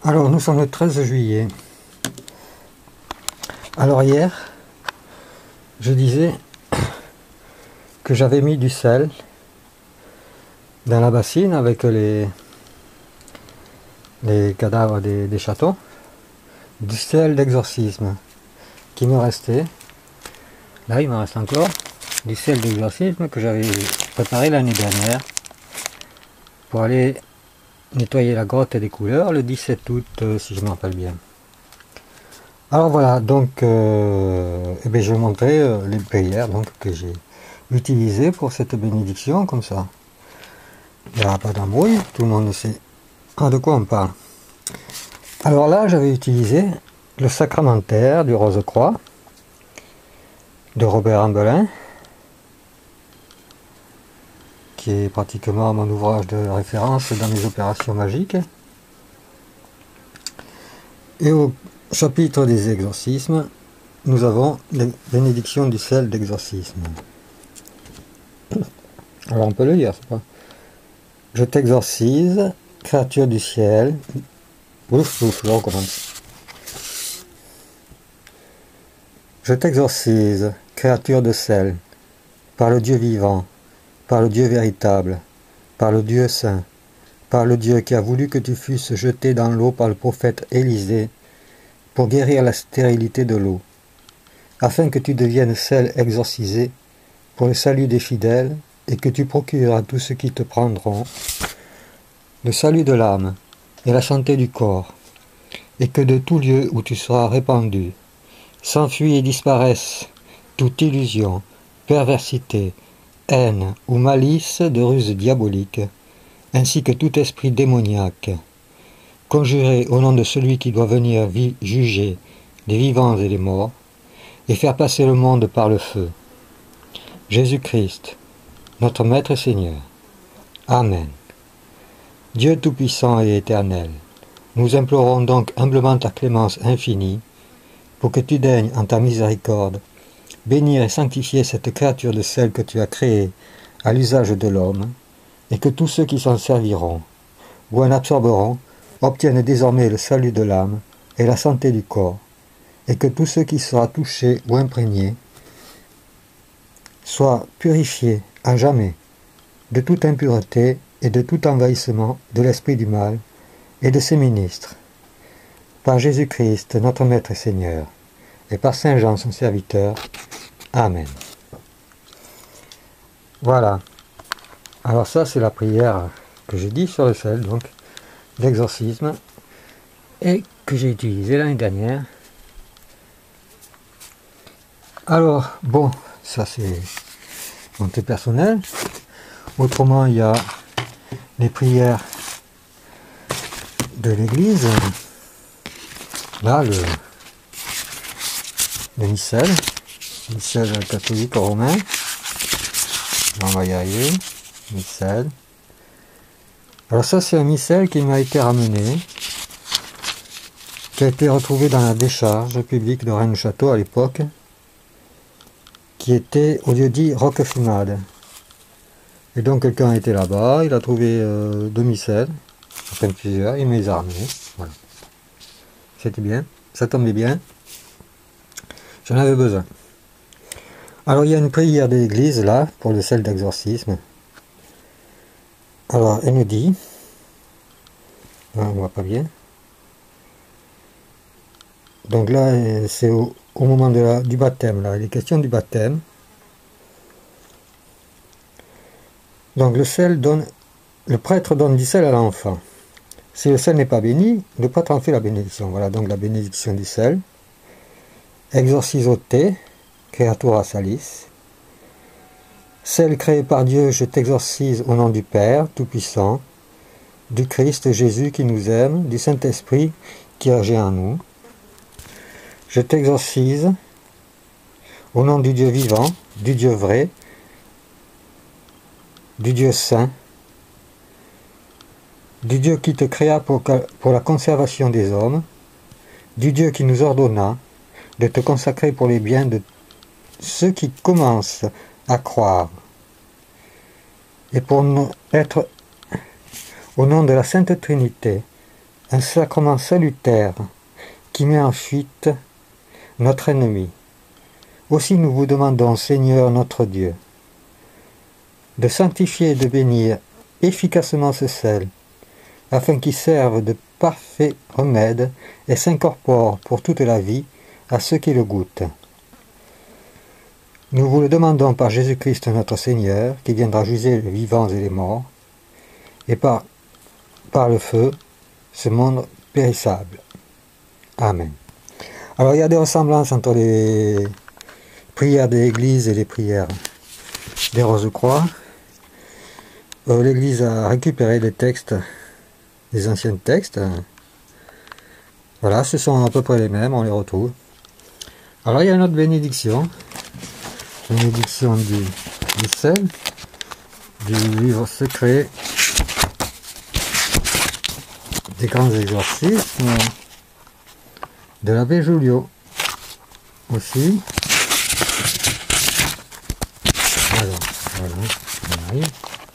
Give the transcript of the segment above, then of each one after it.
Alors, nous sommes le 13 juillet. Alors hier, je disais que j'avais mis du sel dans la bassine avec les cadavres des chatons, du sel d'exorcisme qui me restait. Là, il me reste encore du sel d'exorcisme que j'avais préparé l'année dernière pour aller nettoyer la grotte des couleurs le 17 août, si je me rappelle bien. Alors voilà, donc je vais montrer les prières donc, que j'ai utilisées pour cette bénédiction, comme ça. Il n'y aura pas d'embrouille, tout le monde sait de quoi on parle. Alors là, j'avais utilisé le sacramentaire du Rose-Croix de Robert Ambelin, qui est pratiquement mon ouvrage de référence dans mes opérations magiques. Et au chapitre des exorcismes, nous avons les bénédictions du sel d'exorcisme. Alors on peut le lire, c'est pas. Je t'exorcise, créature du ciel. Ouf, je recommence. Je t'exorcise, créature de sel, par le Dieu vivant, par le Dieu véritable, par le Dieu saint, par le Dieu qui a voulu que tu fusses jeté dans l'eau par le prophète Élisée, pour guérir la stérilité de l'eau, afin que tu deviennes sel exorcisé pour le salut des fidèles, et que tu procures à tous ceux qui te prendront le salut de l'âme et la santé du corps, et que de tout lieu où tu seras répandu, s'enfuit et disparaisse toute illusion, perversité, haine ou malice de ruse diabolique, ainsi que tout esprit démoniaque, conjuré au nom de celui qui doit venir juger les vivants et les morts, et faire passer le monde par le feu. Jésus-Christ, notre Maître et Seigneur. Amen. Dieu Tout-Puissant et Éternel, nous implorons donc humblement ta clémence infinie, pour que tu daignes en ta miséricorde bénir et sanctifier cette créature de sel que tu as créée à l'usage de l'homme, et que tous ceux qui s'en serviront ou en absorberont obtiennent désormais le salut de l'âme et la santé du corps, et que tous ceux qui seront touchés ou imprégnés soient purifiés à jamais de toute impureté et de tout envahissement de l'esprit du mal et de ses ministres. Par Jésus-Christ, notre Maître et Seigneur, et par Saint Jean, son serviteur. Amen. Voilà. Alors ça, c'est la prière que j'ai dit sur le sel, donc, d'exorcisme, et que j'ai utilisée l'année dernière. Alors, bon, ça c'est mon thé personnel. Autrement, il y a les prières de l'Église. Là, le missel catholique romain. On va y arriver. Missel. Alors ça, c'est un missel qui m'a été ramené, qui a été retrouvé dans la décharge publique de Rennes-Château à l'époque, qui était au lieu-dit Roquefumade. Et donc quelqu'un était là-bas, il a trouvé deux missels, enfin plusieurs, il me les a ramenés. Voilà. C'était bien, ça tombait bien, j'en avais besoin. Alors il y a une prière de l'église là, pour le sel d'exorcisme. Alors elle nous dit, on voit pas bien, donc là c'est au moment du baptême, là, il est question du baptême. Donc le prêtre donne du sel à l'enfant. Si le sel n'est pas béni, le prêtre en fait la bénédiction. Voilà donc la bénédiction du sel. Exorciso te, creatura salis. Sel créé par Dieu, je t'exorcise au nom du Père Tout-Puissant, du Christ Jésus qui nous aime, du Saint-Esprit qui agit en nous. Je t'exorcise au nom du Dieu vivant, du Dieu vrai, du Dieu saint, du Dieu qui te créa pour la conservation des hommes, du Dieu qui nous ordonna de te consacrer pour les biens de ceux qui commencent à croire, et pour être au nom de la Sainte Trinité, un sacrement salutaire qui met en fuite notre ennemi. Aussi nous vous demandons, Seigneur notre Dieu, de sanctifier et de bénir efficacement ce sel, afin qu'il serve de parfait remède et s'incorpore pour toute la vie à ceux qui le goûtent. Nous vous le demandons par Jésus-Christ notre Seigneur, qui viendra juger les vivants et les morts, et par le feu, ce monde périssable. Amen. Alors il y a des ressemblances entre les prières de l'Église et les prières des Rose-Croix. L'Église a récupéré des textes, des anciens textes. Voilà, ce sont à peu près les mêmes, on les retrouve. Alors il y a une autre bénédiction du sel, du livre secret des grands exorcismes de l'abbé Julio aussi. Alors, voilà, on arrive.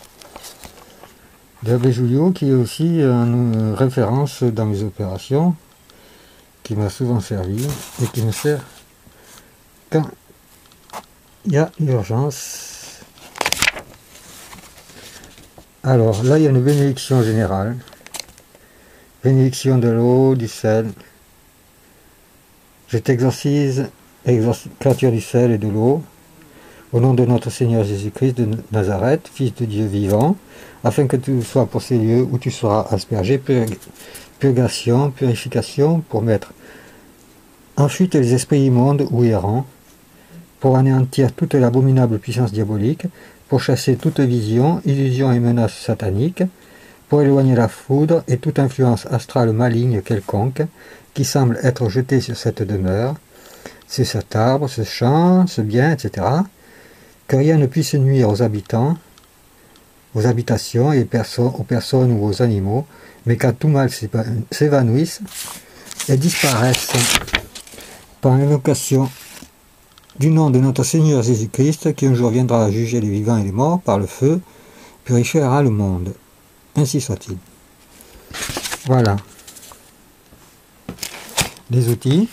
De l'abbé Julio qui est aussi une référence dans mes opérations, qui m'a souvent servi et qui me sert quand il y a urgence. Alors là il y a une bénédiction générale, bénédiction de l'eau, du sel. Je t'exorcise, créature du sel et de l'eau, au nom de notre Seigneur Jésus-Christ de Nazareth, Fils de Dieu vivant, afin que tu sois pour ces lieux où tu seras aspergé, purgation, purification, pour mettre en fuite les esprits immondes ou errants, pour anéantir toute l'abominable puissance diabolique, pour chasser toute vision, illusion et menace satanique, pour éloigner la foudre et toute influence astrale maligne quelconque, qui semble être jetée sur cette demeure, sur cet arbre, ce champ, ce bien, etc., que rien ne puisse nuire aux habitants, aux habitations et aux personnes ou aux animaux, mais qu'à tout mal s'évanouisse et disparaisse par l'invocation du nom de notre Seigneur Jésus-Christ, qui un jour viendra juger les vivants et les morts par le feu, purifiera le monde. Ainsi soit-il. Voilà. Les outils.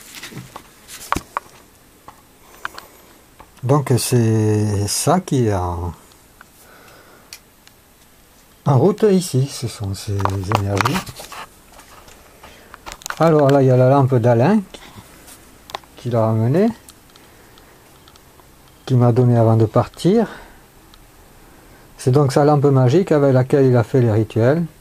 Donc c'est ça qui est en route ici, ce sont ces énergies. Alors là il y a la lampe d'Alain qui l'a ramenée, qui m'a donné avant de partir. C'est donc sa lampe magique avec laquelle il a fait les rituels.